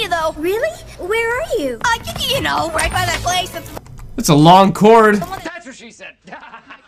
you, though. Really? Where are you? You know, right by that place. It's a long cord. That's what she said.